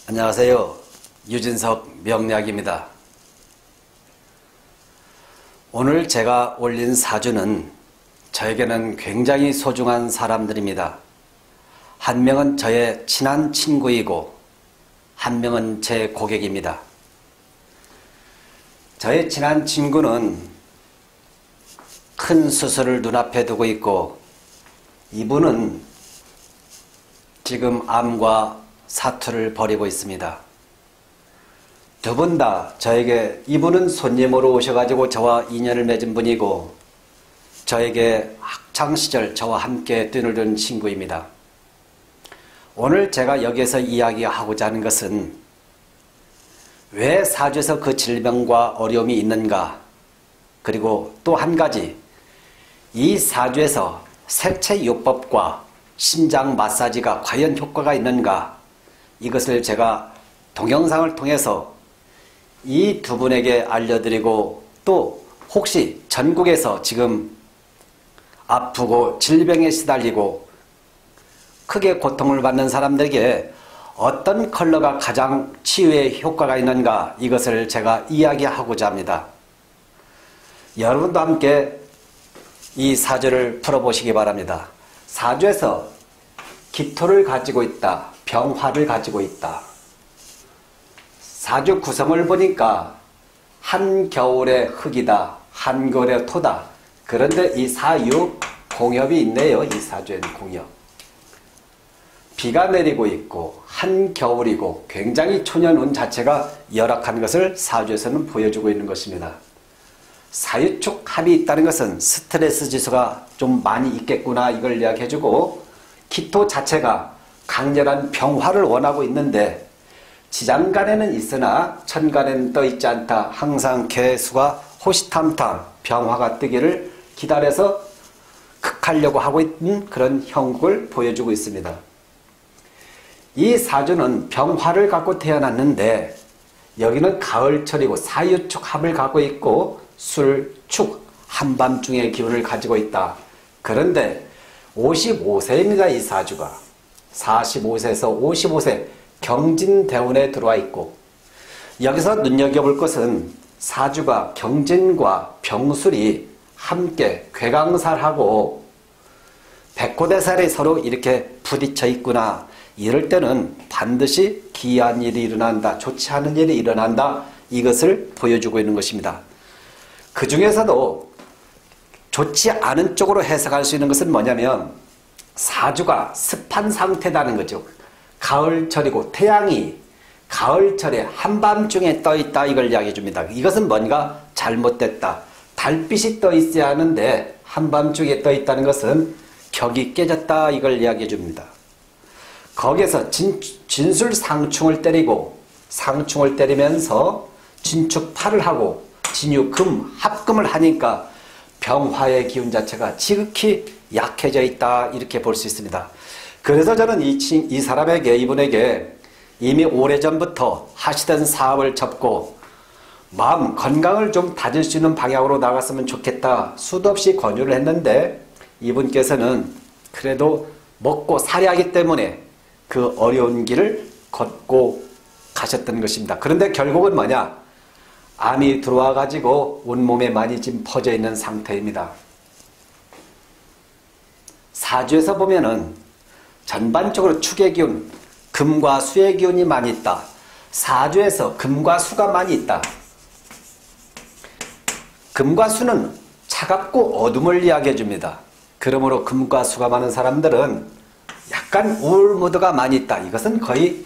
안녕하세요. 유진석 명리학입니다. 오늘 제가 올린 사주는 저에게는 굉장히 소중한 사람들입니다. 한 명은 저의 친한 친구이고 한 명은 제 고객입니다. 저의 친한 친구는 큰 수술을 눈앞에 두고 있고 이분은 지금 암과 사투를 벌이고 있습니다. 두 분 다 저에게 이분은 손님으로 오셔가지고 저와 인연을 맺은 분이고 저에게 학창시절 저와 함께 뛰놀던 친구입니다. 오늘 제가 여기에서 이야기하고자 하는 것은 왜 사주에서 그 질병과 어려움이 있는가, 그리고 또 한 가지 이 사주에서 색채요법과 심장 마사지가 과연 효과가 있는가, 이것을 제가 동영상을 통해서 이 두 분에게 알려드리고 또 혹시 전국에서 지금 아프고 질병에 시달리고 크게 고통을 받는 사람들에게 어떤 컬러가 가장 치유에 효과가 있는가, 이것을 제가 이야기하고자 합니다. 여러분도 함께 이 사주를 풀어보시기 바랍니다. 사주에서 기토를 가지고 있다, 병화를 가지고 있다. 사주 구성을 보니까 한겨울의 흙이다, 한겨울의 토다. 그런데 이 사유 공엽이 있네요. 이 사주에는 공엽. 비가 내리고 있고 한겨울이고 굉장히 초년운 자체가 열악한 것을 사주에서는 보여주고 있는 것입니다. 사유축 합이 있다는 것은 스트레스 지수가 좀 많이 있겠구나, 이걸 이야기해주고, 기토 자체가 강렬한 병화를 원하고 있는데 지장간에는 있으나 천간에는 떠 있지 않다. 항상 개수가 호시탐탐 병화가 뜨기를 기다려서 극하려고 하고 있는 그런 형국을 보여주고 있습니다. 이 사주는 병화를 갖고 태어났는데 여기는 가을철이고 사유축 합을 갖고 있고 술축 한밤중의 기운을 가지고 있다. 그런데 55세입니다. 이 사주가 45세에서 55세 경진대운에 들어와 있고, 여기서 눈여겨볼 것은 사주가 경진과 병술이 함께 괴강살하고 백호대살이 서로 이렇게 부딪혀 있구나. 이럴 때는 반드시 기이한 일이 일어난다, 좋지 않은 일이 일어난다, 이것을 보여주고 있는 것입니다. 그 중에서도 좋지 않은 쪽으로 해석할 수 있는 것은 뭐냐면 사주가 습한 상태라는 거죠. 가을철이고 태양이 가을철에 한밤중에 떠있다, 이걸 이야기해 줍니다. 이것은 뭔가 잘못됐다. 달빛이 떠 있어야 하는데 한밤중에 떠 있다는 것은 격이 깨졌다, 이걸 이야기해 줍니다. 거기에서 진술상충을 때리고 상충을 때리면서 진축팔을 하고 진유금 합금을 하니까 병화의 기운 자체가 지극히 약해져 있다, 이렇게 볼 수 있습니다. 그래서 저는 이 사람에게, 이분에게 이미 오래전부터 하시던 사업을 접고 마음 건강을 좀 다질 수 있는 방향으로 나갔으면 좋겠다 수도 없이 권유를 했는데 이분께서는 그래도 먹고 살아야 하기 때문에 그 어려운 길을 걷고 가셨던 것입니다. 그런데 결국은 뭐냐? 암이 들어와 가지고 온몸에 많이 지금 퍼져 있는 상태입니다. 사주에서 보면은 전반적으로 축의 기운, 금과 수의 기운이 많이 있다. 사주에서 금과 수가 많이 있다. 금과 수는 차갑고 어둠을 이야기해 줍니다. 그러므로 금과 수가 많은 사람들은 약간 우울 모드가 많이 있다. 이것은 거의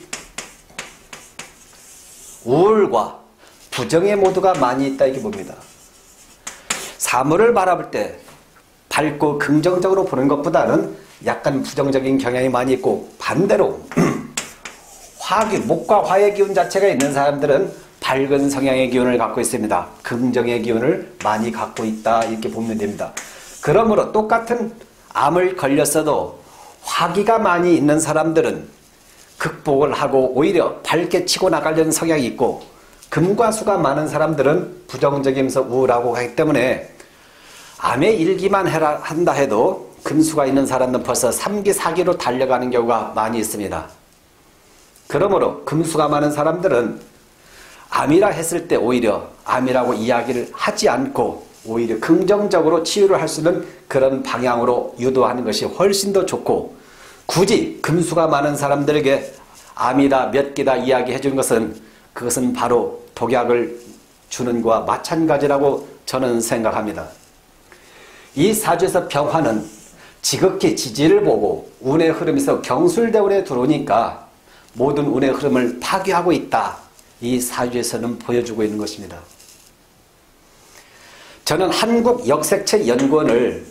우울과 부정의 모드가 많이 있다, 이렇게 봅니다. 사물을 바라볼 때 밝고 긍정적으로 보는 것보다는 약간 부정적인 경향이 많이 있고, 반대로 화기, 목과 화의 기운 자체가 있는 사람들은 밝은 성향의 기운을 갖고 있습니다. 긍정의 기운을 많이 갖고 있다, 이렇게 보면 됩니다. 그러므로 똑같은 암을 걸렸어도 화기가 많이 있는 사람들은 극복을 하고 오히려 밝게 치고 나가려는 성향이 있고, 금과 수가 많은 사람들은 부정적이면서 우울하고 하기 때문에 암에 일기만 한다 해도 금수가 있는 사람은 벌써 3기, 4기로 달려가는 경우가 많이 있습니다. 그러므로 금수가 많은 사람들은 암이라 했을 때 오히려 암이라고 이야기를 하지 않고 오히려 긍정적으로 치유를 할 수 있는 그런 방향으로 유도하는 것이 훨씬 더 좋고, 굳이 금수가 많은 사람들에게 암이다 몇 개다 이야기해 주는 것은 그것은 바로 독약을 주는 것과 마찬가지라고 저는 생각합니다. 이 사주에서 병화는 지극히 지지를 보고 운의 흐름에서 경술대운에 들어오니까 모든 운의 흐름을 파괴하고 있다. 이 사주에서는 보여주고 있는 것입니다. 저는 한국역색체연구원을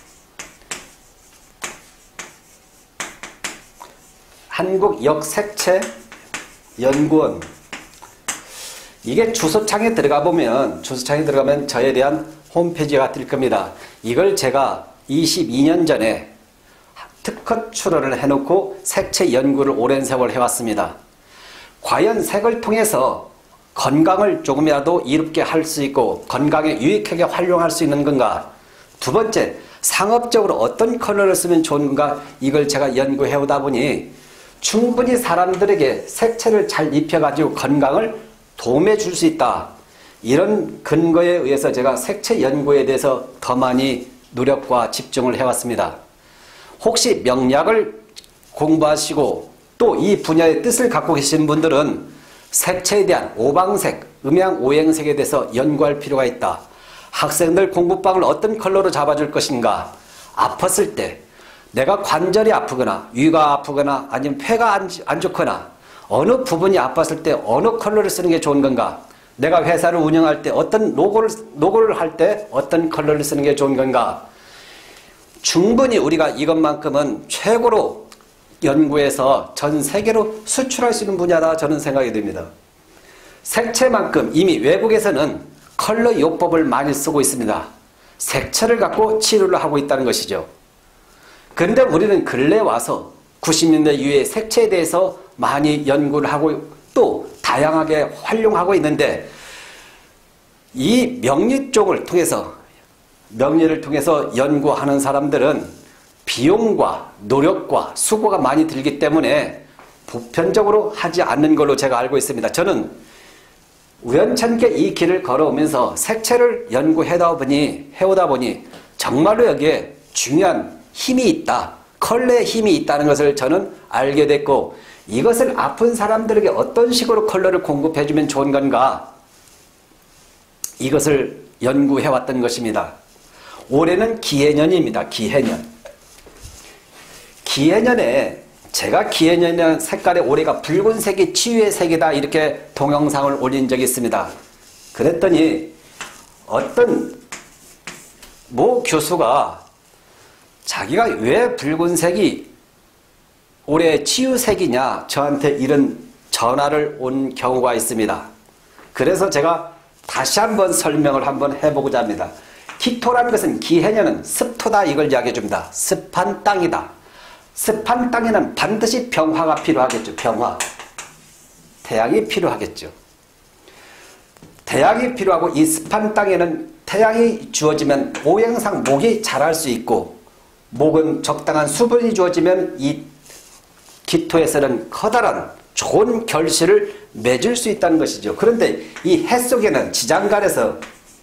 한국역색체연구원, 이게 주소창에 들어가면 저에 대한 홈페이지가 뜰 겁니다. 이걸 제가 22년 전에 특허 출원을 해놓고 색채 연구를 오랜 세월 해왔습니다. 과연 색을 통해서 건강을 조금이라도 이롭게 할 수 있고 건강에 유익하게 활용할 수 있는 건가? 두 번째, 상업적으로 어떤 컬러를 쓰면 좋은가? 이걸 제가 연구해오다 보니 충분히 사람들에게 색채를 잘 입혀가지고 건강을 도움해 줄 수 있다. 이런 근거에 의해서 제가 색채 연구에 대해서 더 많이 노력과 집중을 해왔습니다. 혹시 명리학을 공부하시고 또 이 분야의 뜻을 갖고 계신 분들은 색채에 대한 오방색, 음양 오행색에 대해서 연구할 필요가 있다. 학생들 공부방을 어떤 컬러로 잡아줄 것인가? 아팠을 때 내가 관절이 아프거나 위가 아프거나 아니면 폐가 안 좋거나 어느 부분이 아팠을 때 어느 컬러를 쓰는 게 좋은 건가? 내가 회사를 운영할 때 어떤 로고를 할 때 어떤 컬러를 쓰는 게 좋은 건가? 충분히 우리가 이것만큼은 최고로 연구해서 전 세계로 수출할 수 있는 분야다 저는 생각이 듭니다. 색채만큼 이미 외국에서는 컬러 요법을 많이 쓰고 있습니다. 색채를 갖고 치료를 하고 있다는 것이죠. 그런데 우리는 근래 와서 90년대 이후에 색채에 대해서 많이 연구를 하고 또 다양하게 활용하고 있는데, 이 명리 쪽을 통해서 명리를 통해서 연구하는 사람들은 비용과 노력과 수고가 많이 들기 때문에 보편적으로 하지 않는 걸로 제가 알고 있습니다. 저는 우연찮게 이 길을 걸어오면서 색채를 연구해오다 보니 정말로 여기에 중요한 힘이 있다. 컬러의 힘이 있다는 것을 저는 알게 됐고, 이것을 아픈 사람들에게 어떤 식으로 컬러를 공급해주면 좋은 건가? 이것을 연구해왔던 것입니다. 올해는 기해년입니다. 기해년에 제가 기해년 색깔의 올해가 붉은색이 치유의 색이다 이렇게 동영상을 올린 적이 있습니다. 그랬더니 어떤 모 교수가 자기가 왜 붉은색이 올해 치유색이냐 저한테 이런 전화를 온 경우가 있습니다. 그래서 제가 다시 한번 설명을 한번 해보고자 합니다. 기토라는 것은 기해년은 습토다 이걸 이야기해 줍니다. 습한 땅이다. 습한 땅에는 반드시 병화가 필요하겠죠. 병화. 태양이 필요하겠죠. 태양이 필요하고 이 습한 땅에는 태양이 주어지면 오행상 목이 자랄 수 있고, 목은 적당한 수분이 주어지면 이 기토에서는 커다란 좋은 결실을 맺을 수 있다는 것이죠. 그런데 이 해 속에는 지장간에서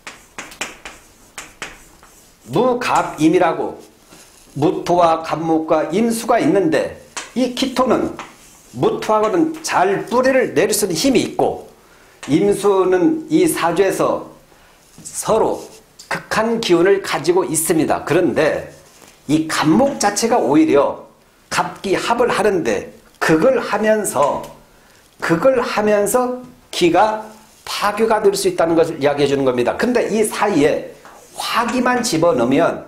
무갑임이라고 무토와 갑목과 임수가 있는데, 이 기토는 무토하고는 잘 뿌리를 내릴 수 있는 힘이 있고, 임수는 이 사주에서 서로 극한 기운을 가지고 있습니다. 그런데 이 갑목 자체가 오히려 갑기합을 하는데 그걸 하면서 기가 파괴가 될 수 있다는 것을 이야기해 주는 겁니다. 근데 이 사이에 화만 집어넣으면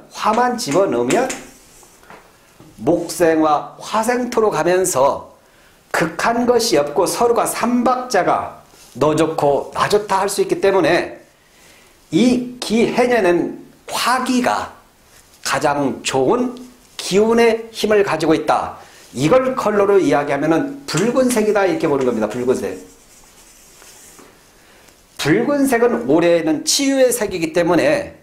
목생과 화생토로 가면서 극한 것이 없고 서로가 삼박자가 너 좋고 나 좋다 할 수 있기 때문에 이 기해년은 화기가 가장 좋은 기운의 힘을 가지고 있다. 이걸 컬러로 이야기하면 붉은색이다 이렇게 보는 겁니다. 붉은색은 올해는 치유의 색이기 때문에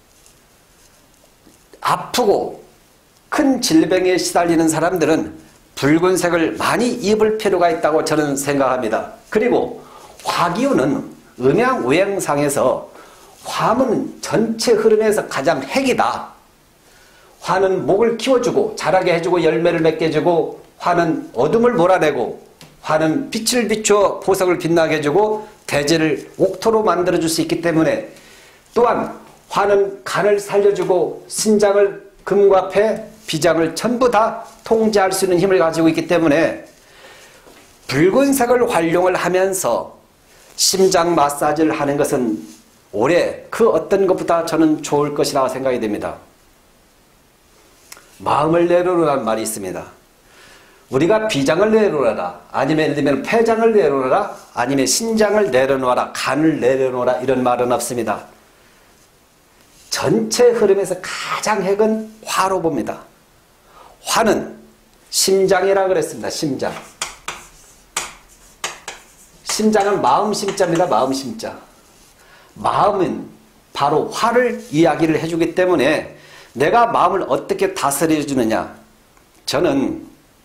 아프고 큰 질병에 시달리는 사람들은 붉은색을 많이 입을 필요가 있다고 저는 생각합니다. 그리고 화기운은 음양오행상에서 화는 전체 흐름에서 가장 핵이다. 화는 목을 키워주고 자라게 해주고 열매를 맺게 해주고, 화는 어둠을 몰아내고, 화는 빛을 비추어 보석을 빛나게 해주고 대지를 옥토로 만들어줄 수 있기 때문에, 또한 화는 간을 살려주고 신장을, 금과 폐, 비장을 전부 다 통제할 수 있는 힘을 가지고 있기 때문에 붉은색을 활용을 하면서 심장 마사지를 하는 것은 올해 그 어떤 것보다 저는 좋을 것이라고 생각이 됩니다. 마음을 내려놓으라는 말이 있습니다. 우리가 비장을 내려놓아라, 아니면 예를 들면 폐장을 내려놓아라, 아니면 신장을 내려놓아라, 간을 내려놓아라, 이런 말은 없습니다. 전체 흐름에서 가장 핵은 화로 봅니다. 화는 심장이라 그랬습니다. 심장. 심장은 마음 심자입니다. 마음 심자. 마음은 바로 화를 이야기를 해주기 때문에 내가 마음을 어떻게 다스려 주느냐. 저는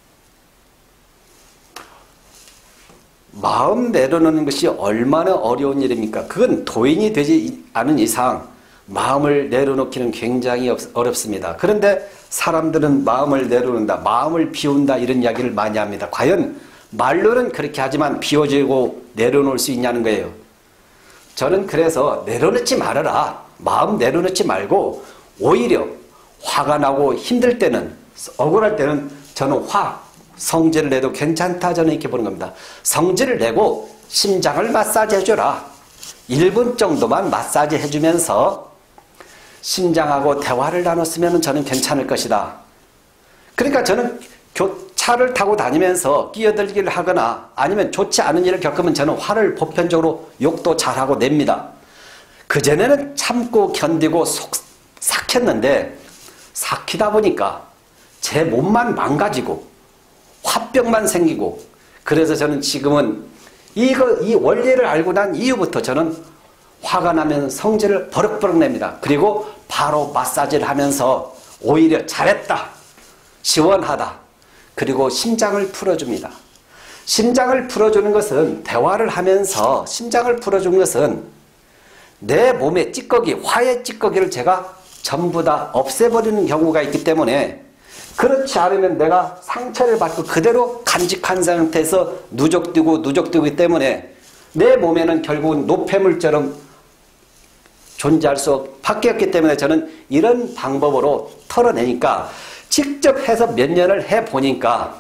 마음 내려놓는 것이 얼마나 어려운 일입니까? 그건 도인이 되지 않은 이상 마음을 내려놓기는 굉장히 어렵습니다. 그런데 사람들은 마음을 내려놓는다, 마음을 비운다, 이런 이야기를 많이 합니다. 과연 말로는 그렇게 하지만 비워지고 내려놓을 수 있냐는 거예요. 저는 그래서 내려놓지 말아라. 마음 내려놓지 말고 오히려 화가 나고 힘들 때는, 억울할 때는 저는 성질을 내도 괜찮다, 저는 이렇게 보는 겁니다. 성질을 내고 심장을 마사지 해줘라. 1분 정도만 마사지 해주면서 심장하고 대화를 나눴으면 저는 괜찮을 것이다. 그러니까 저는 차를 타고 다니면서 끼어들기를 하거나 아니면 좋지 않은 일을 겪으면 저는 화를 보편적으로 욕도 잘하고 냅니다. 그전에는 참고 견디고 삭혔는데, 삭히다 보니까 제 몸만 망가지고 화병만 생기고, 그래서 저는 지금은 이 원리를 알고 난 이후부터 저는 화가 나면 성질을 버럭버럭 냅니다. 그리고 바로 마사지를 하면서 오히려 잘했다, 시원하다, 그리고 심장을 풀어줍니다. 심장을 풀어주는 것은, 대화를 하면서 심장을 풀어주는 것은 내 몸의 찌꺼기, 화의 찌꺼기를 제가 전부 다 없애버리는 경우가 있기 때문에, 그렇지 않으면 내가 상처를 받고 그대로 간직한 상태에서 누적되고 누적되기 때문에 내 몸에는 결국은 노폐물처럼 존재할 수 밖에 없기 때문에 저는 이런 방법으로 털어내니까, 직접 해서 몇 년을 해보니까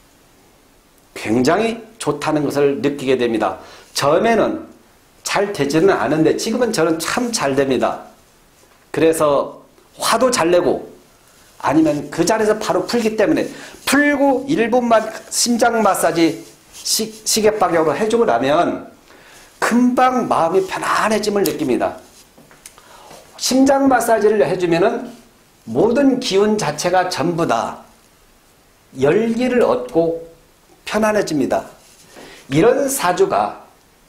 굉장히 좋다는 것을 느끼게 됩니다. 처음에는 잘 되지는 않은데 지금은 저는 참 잘 됩니다. 그래서 화도 잘 내고, 아니면 그 자리에서 바로 풀기 때문에, 풀고 1분만 심장 마사지 시계 방향으로 해주고 나면 금방 마음이 편안해짐을 느낍니다. 심장 마사지를 해주면은 모든 기운 자체가 전부 다 열기를 얻고 편안해집니다. 이런 사주가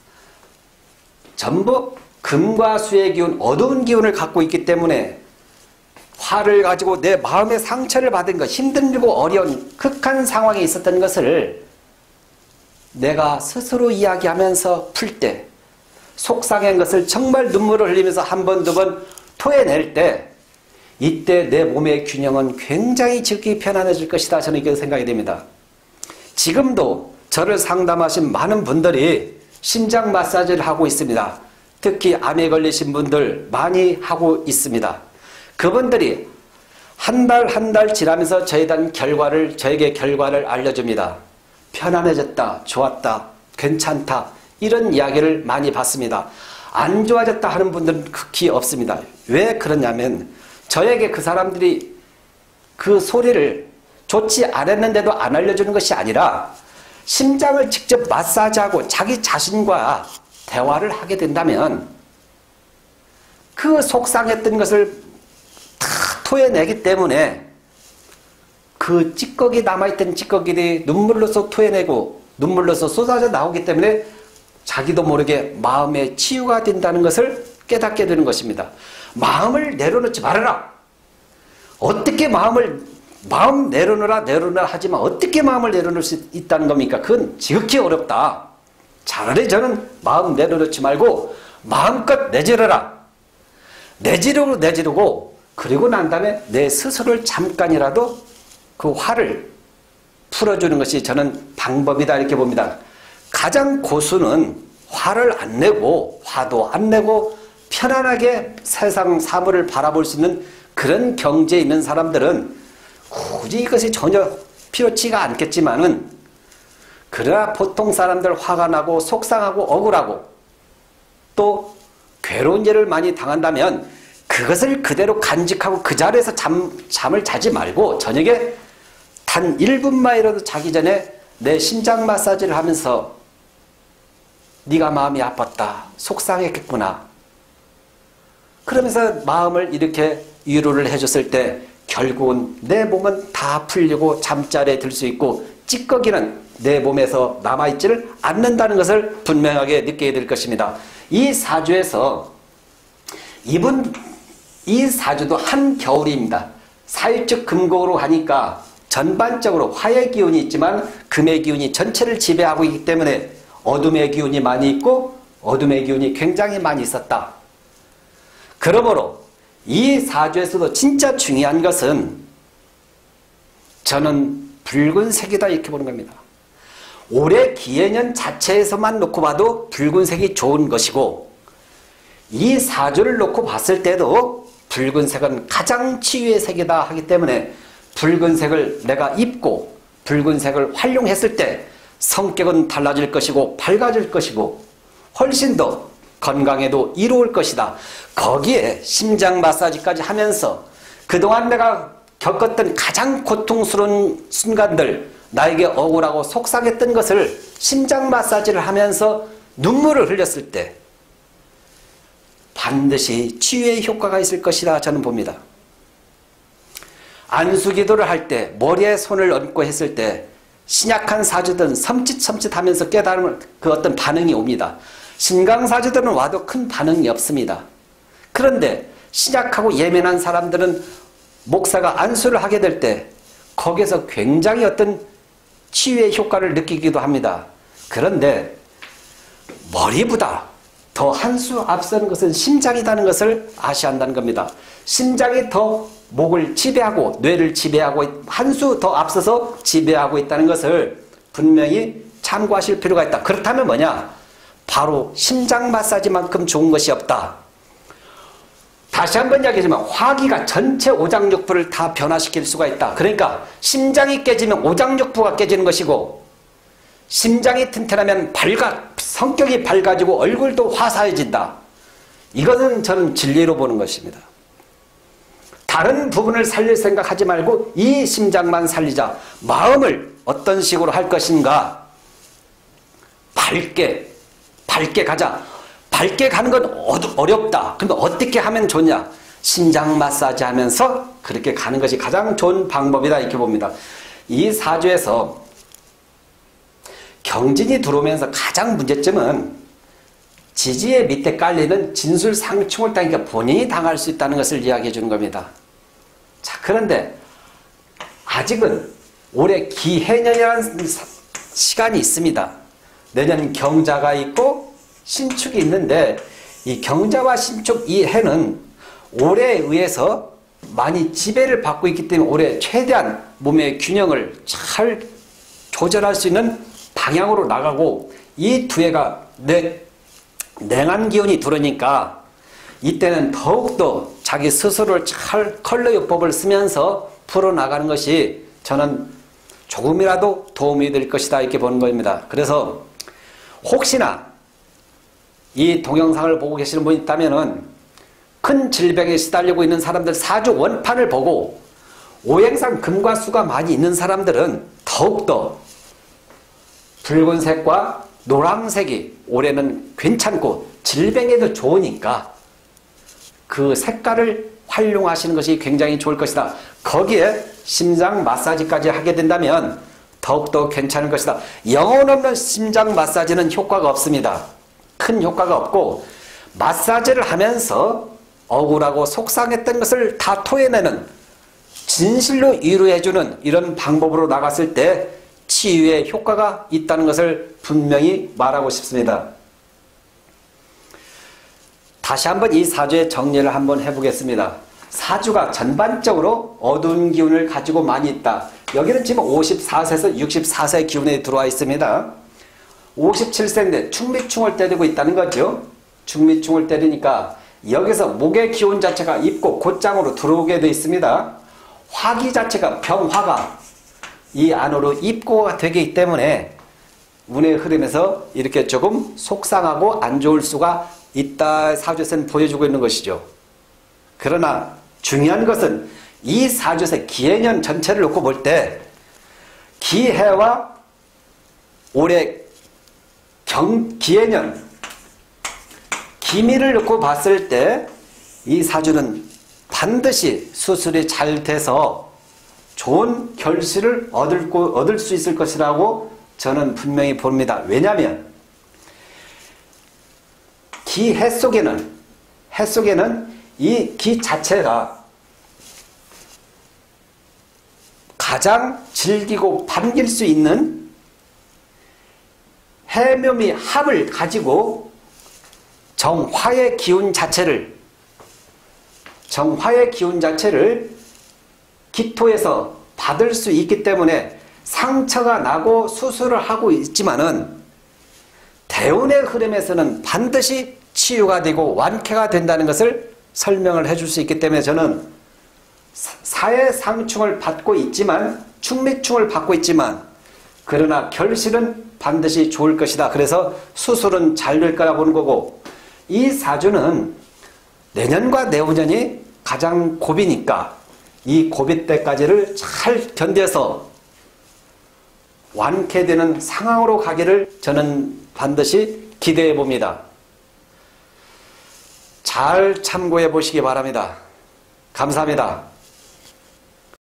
전부 금과 수의 기운, 어두운 기운을 갖고 있기 때문에 화를 가지고 내 마음의 상처를 받은 것, 힘들고 어려운 극한 상황에 있었던 것을 내가 스스로 이야기하면서 풀 때, 속상한 것을 정말 눈물을 흘리면서 한 번, 두 번 토해낼 때, 이때 내 몸의 균형은 굉장히 지극히 편안해질 것이다, 저는 이렇게 생각이 됩니다. 지금도 저를 상담하신 많은 분들이 심장 마사지를 하고 있습니다. 특히 암에 걸리신 분들 많이 하고 있습니다. 그분들이 한 달 지나면서 저에게 결과를 알려줍니다. 편안해졌다, 좋았다, 괜찮다, 이런 이야기를 많이 받습니다. 안 좋아졌다 하는 분들은 극히 없습니다. 왜 그러냐면 저에게 그 사람들이 그 소리를 좋지 않았는데도 안 알려주는 것이 아니라, 심장을 직접 마사지하고 자기 자신과 대화를 하게 된다면 그 속상했던 것을 다 토해내기 때문에 그 찌꺼기, 남아있던 찌꺼기들이 눈물로서 토해내고 눈물로서 쏟아져 나오기 때문에 자기도 모르게 마음의 치유가 된다는 것을 깨닫게 되는 것입니다. 마음을 내려놓지 말아라. 어떻게 마음을 마음 내려놓으라 하지만 어떻게 마음을 내려놓을 수 있다는 겁니까? 그건 지극히 어렵다. 차라리 저는 마음 내려놓지 말고 마음껏 내지르라. 내지르고 그리고 난 다음에 내 스스로를 잠깐이라도 그 화를 풀어주는 것이 저는 방법이다 이렇게 봅니다. 가장 고수는 화를 안 내고 화도 안 내고 편안하게 세상 사물을 바라볼 수 있는 그런 경지에 있는 사람들은 굳이 이것이 전혀 필요치가 않겠지만은 그러나 보통 사람들 화가 나고 속상하고 억울하고 또 괴로운 일을 많이 당한다면 그것을 그대로 간직하고 그 자리에서 잠을 자지 말고 저녁에 단 1분만이라도 자기 전에 내 심장 마사지를 하면서 네가 마음이 아팠다. 속상했겠구나. 그러면서 마음을 이렇게 위로를 해줬을 때 결국은 내 몸은 다 풀리고 잠자리에 들 수 있고 찌꺼기는 내 몸에서 남아있지를 않는다는 것을 분명하게 느끼게 될 것입니다. 이 사주에서 이 사주도 한겨울입니다. 사일축 금곡으로 하니까 전반적으로 화의 기운이 있지만 금의 기운이 전체를 지배하고 있기 때문에 어둠의 기운이 많이 있고 어둠의 기운이 굉장히 많이 있었다. 그러므로 이 사주에서도 진짜 중요한 것은 저는 붉은색이다 이렇게 보는 겁니다. 올해 기해년 자체에서만 놓고 봐도 붉은색이 좋은 것이고 이 사주를 놓고 봤을 때도 붉은색은 가장 치유의 색이다 하기 때문에 붉은색을 내가 입고 붉은색을 활용했을 때 성격은 달라질 것이고 밝아질 것이고 훨씬 더 건강에도 이로울 것이다. 거기에 심장 마사지까지 하면서 그동안 내가 겪었던 가장 고통스러운 순간들 나에게 억울하고 속상했던 것을 심장 마사지를 하면서 눈물을 흘렸을 때 반드시 치유의 효과가 있을 것이다 저는 봅니다. 안수기도를 할 때 머리에 손을 얹고 했을 때 신약한 사주들은 섬찟섬찟하면서 깨달음을 그 어떤 반응이 옵니다. 신강사주들은 와도 큰 반응이 없습니다. 그런데 신약하고 예민한 사람들은 목사가 안수를 하게 될 때 거기에서 굉장히 어떤 치유의 효과를 느끼기도 합니다. 그런데 머리보다 더 한 수 앞서는 것은 심장이라는 것을 아셔야 한다는 겁니다. 심장이 더 목을 지배하고 뇌를 지배하고 한 수 더 앞서서 지배하고 있다는 것을 분명히 참고하실 필요가 있다. 그렇다면 뭐냐? 바로 심장 마사지만큼 좋은 것이 없다. 다시 한번 이야기하지만 화기가 전체 오장육부를 다 변화시킬 수가 있다. 그러니까 심장이 깨지면 오장육부가 깨지는 것이고 심장이 튼튼하면 성격이 밝아지고 얼굴도 화사해진다. 이것은 저는 진리로 보는 것입니다. 다른 부분을 살릴 생각하지 말고 이 심장만 살리자. 마음을 어떤 식으로 할 것인가? 밝게 가자. 밝게 가는 건 어렵다. 근데 어떻게 하면 좋냐? 심장 마사지 하면서 그렇게 가는 것이 가장 좋은 방법이다 이렇게 봅니다. 이 사주에서 경진이 들어오면서 가장 문제점은 지지의 밑에 깔리는 진술상충을 당하니까 본인이 당할 수 있다는 것을 이야기해 주는 겁니다. 자, 그런데 아직은 올해 기해년이라는 시간이 있습니다. 내년 경자가 있고 신축이 있는데 이 경자와 신축 이 해는 올해에 의해서 많이 지배를 받고 있기 때문에 올해 최대한 몸의 균형을 잘 조절할 수 있는 방향으로 나가고 이 두 해가 냉한 기운이 들어오니까 이때는 더욱더 자기 스스로를 잘 컬러요법을 쓰면서 풀어나가는 것이 저는 조금이라도 도움이 될 것이다 이렇게 보는 겁니다. 그래서 혹시나 이 동영상을 보고 계시는 분이 있다면은 큰 질병에 시달리고 있는 사람들 사주 원판을 보고 오행상 금과 수가 많이 있는 사람들은 더욱더 붉은색과 노란색이 올해는 괜찮고 질병에도 좋으니까 그 색깔을 활용하시는 것이 굉장히 좋을 것이다. 거기에 심장 마사지까지 하게 된다면 더욱더 괜찮을 것이다. 영혼 없는 심장 마사지는 효과가 없습니다. 큰 효과가 없고 마사지를 하면서 억울하고 속상했던 것을 다 토해내는 진실로 위로해주는 이런 방법으로 나갔을 때 치유에 효과가 있다는 것을 분명히 말하고 싶습니다. 다시 한번 이 사주의 정리를 한번 해보겠습니다. 사주가 전반적으로 어두운 기운을 가지고 많이 있다. 여기는 지금 54세에서 64세 기운에 들어와 있습니다. 57세인데 충미충을 때리고 있다는 거죠. 충미충을 때리니까 여기서 목의 기운 자체가 입고 곧장으로 들어오게 되어 있습니다. 화기 자체가 병화가 이 안으로 입고가 되기 때문에 운의 흐름에서 이렇게 조금 속상하고 안 좋을 수가 있다. 사주에서는 보여주고 있는 것이죠. 그러나 중요한 것은 이 사주에서 기해년 전체를 놓고 볼 때 기해와 올해 기해년 기미를 놓고 봤을 때 이 사주는 반드시 수술이 잘 돼서 좋은 결실을 얻을 수 있을 것이라고 저는 분명히 봅니다. 왜냐하면 기해 속에는 이 기 자체가 가장 즐기고 반길 수 있는 해묘미 합을 가지고 정화의 기운 자체를 기토에서 받을 수 있기 때문에 상처가 나고 수술을 하고 있지만은 대운의 흐름에서는 반드시 치유가 되고 완쾌가 된다는 것을 설명을 해줄 수 있기 때문에 저는 사해상충을 받고 있지만 충미충을 받고 있지만 그러나 결실은 반드시 좋을 것이다. 그래서 수술은 잘 될 거라 보는 거고 이 사주는 내년과 내후년이 가장 고비니까 이 고비 때까지를 잘 견뎌서 완쾌되는 상황으로 가기를 저는 반드시 기대해 봅니다. 잘 참고해 보시기 바랍니다. 감사합니다.